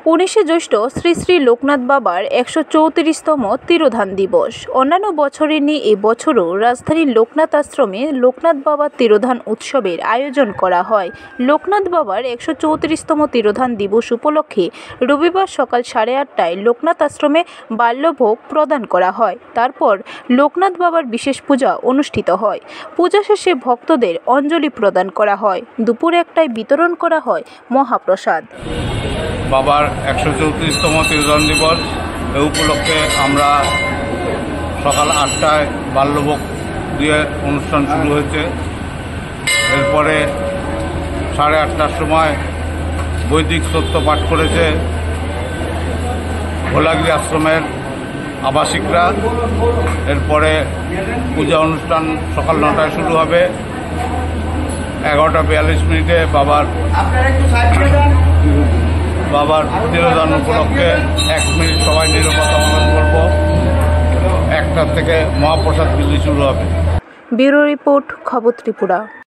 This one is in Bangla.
19শে জ্যৈষ্ঠ শ্রী শ্রী লোকনাথ বাবার 134তম তিরোধান দিবস। অন্যান্য বছরের নিয়ে এই বছরও রাজধানীর লোকনাথ আশ্রমে লোকনাথ বাবার তিরোধান উৎসবের আয়োজন করা হয়। লোকনাথ বাবার 134তম তিরোধান দিবস উপলক্ষে রবিবার সকাল 8:30টায় লোকনাথ আশ্রমে বাল্যভোগ প্রদান করা হয়। তারপর লোকনাথ বাবার বিশেষ পূজা অনুষ্ঠিত হয়। পূজা শেষে ভক্তদের অঞ্জলি প্রদান করা হয়। দুপুর 1টায় বিতরণ করা হয় মহাপ্রসাদ। বাবার 134তম তিরোধান দিবস এই উপলক্ষে আমরা সকাল 8টায় বাল্যভোগ দিয়ে অনুষ্ঠান শুরু হয়েছে। এরপরে 8:30টার সময় বৈদিক সত্য পাঠ করেছে ভোলাগিরি আশ্রমের আবাসিকরা। এরপরে পূজা অনুষ্ঠান সকাল 9টায় শুরু হবে। 11:42 বাবার তিরোধান উপলক্ষে 1 মিনিট সবাই নীরবতা পালন করব। 1টা থেকে মহাপ্রসাদ বিলি শুরু হবে। ব্যুরো রিপোর্ট, খবর ত্রিপুরা।